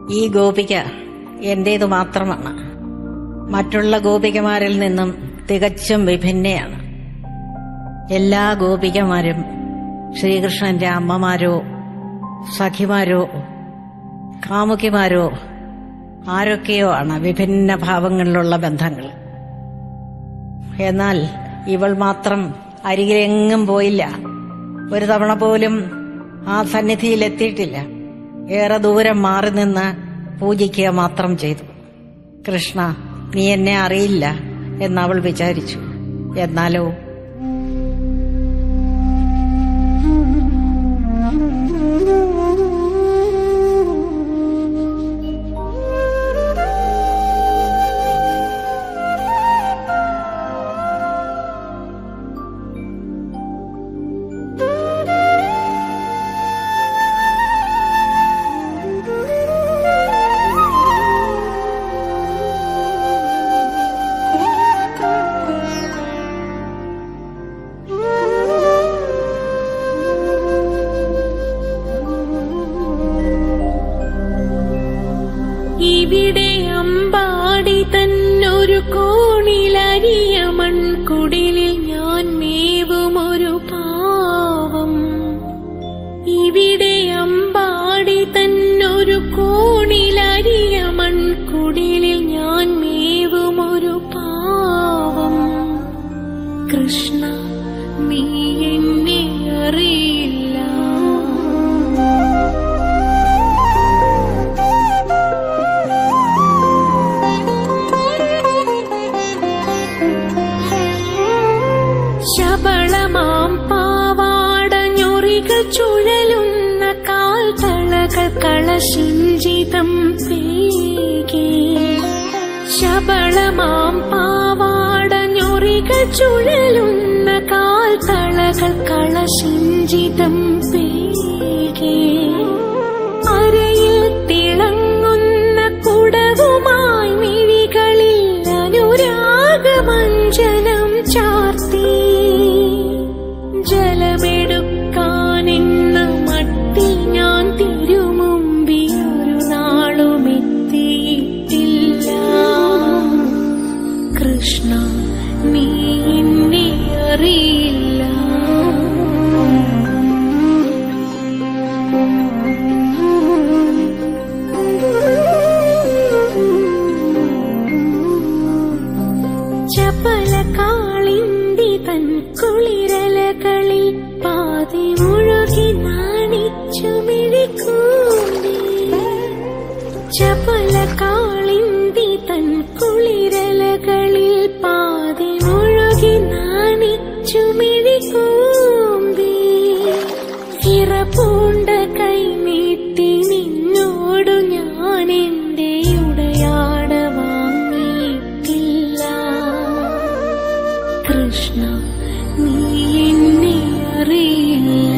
ഈ ഗോപിക എന്റേതു മാത്രമാണ്. മറ്റുള്ള ഗോപികമാരിൽ നിന്നും തികച്ചും വിഭിന്നയാണ്. എല്ലാ ഗോപികമാരും ശ്രീകൃഷ്ണന്റെ അമ്മമാരോ സഖിമാരോ കാമുകിമാരോ ആരൊക്കെയോ ആണ് വിഭിന്ന ഭാവങ്ങളിലുള്ള ബന്ധങ്ങൾ. എന്നാൽ ഇവൾ മാത്രം അരികിലെങ്ങും പോയില്ല. ഒരു തവണ പോലും ആ സന്നിധിയിലെത്തിയിട്ടില്ല. ഏറെ ദൂരം മാറി നിന്ന് പൂജിക്കുക മാത്രം ചെയ്തു. കൃഷ്ണ, നീ എന്നെ അറിയില്ല എന്നവൾ വിചാരിച്ചു. എന്നാലോ ഇവിടെ അമ്പാടി തന്നൊരു കോണിലരിയ മൺകുടിലിൽ ഞാൻ മേവുമൊരു പാവം. ഇവിടെ അമ്പാടി തന്നൊരു കോണിലരിയ മൺകുടിലിൽ ഞാൻ മേവുമൊരു പാവം. കൃഷ്ണ, നീ എന്നെ അറിയില്ല. ശബളമാം പാവാടഞ്ഞൊറികൾ ചുഴലുന്ന കാൽത്തളകൾ കളശിഞ്ചിതം പേകി. ശബളമാം പാവാടഞ്ഞൊറികൾ ചുഴലുന്ന കാൽത്തളകൾ കളശിഞ്ചിതം പേകി. അരയിൽ തിളങ്ങുന്ന കുടവുമായി മിഴികളിൽ അനുരാഗമഞ്ജനം ചാർത്തി. ജലമെടുക്കാനെന്ന മട്ടിൽ ഞാൻ തിരുമുമ്പിയൊരു നാളും എത്തിയിട്ടില്ല. കൃഷ്ണ, നീ എന്നെ അറിയില്ല. ചപലകാളിന്തി തൻ കുളിരലകളിൽ പാതി മുഴുകി നാണിച്ചു മിഴിക്കൂടി. ചപലകാളിന്തി തൻ കുളിരലകളിൽ പാതി മുഴുകി നാണിച്ചു മിഴിക്കൂടി. ഇറപൂണ്ട കൈ നീട്ടി നിന്നോടു ഞാൻ എന്റെ ഉടയാട വാങ്ങിയിട്ടില്ല. കൃഷ്ണ, നീ എന്നെ അറിയില്ല.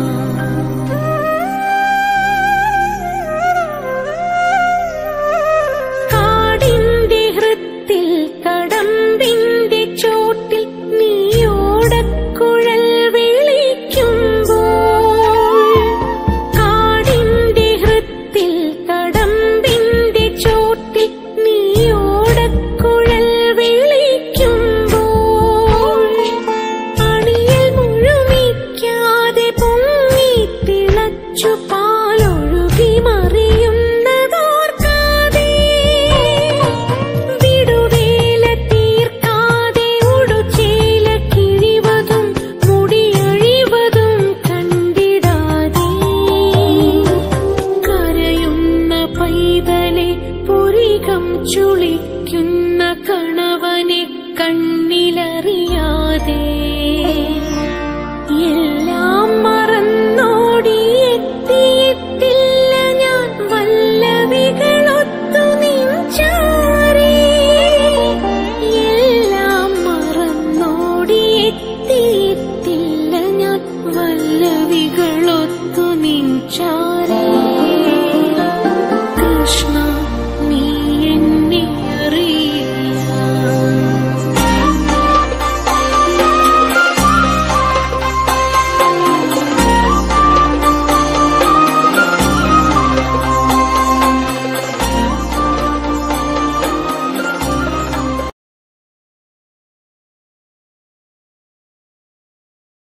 കാടിന്റെ ഹൃത്തിൽ കടമ്പിന്റെ ചോട്ടിൽ നീയോടക്കുഴൽ വിളിക്കുമ്പോൾ. കാടിന്റെ ഹൃത്തിൽ കടമ്പിന്റെ ചോട്ടിൽ നീയോടക്കുഴൽ വിളിക്കുമ്പോൾ. അണിയൽ മുഴുമിക്കാതെ പൊങ്ങി തിളച്ചു പാലൊഴുകി മറിയുന്നതോർക്കാതെ. വിടുവേല തീർക്കാതെ ഉടുചേല കിഴിവതും മുടിയഴിവതും കണ്ടിടാതെ. കരയുന്ന പൈതലെ പുരികം ചുളിക്കുന്ന കണവനെ കണ്ണിലറിയാതെ.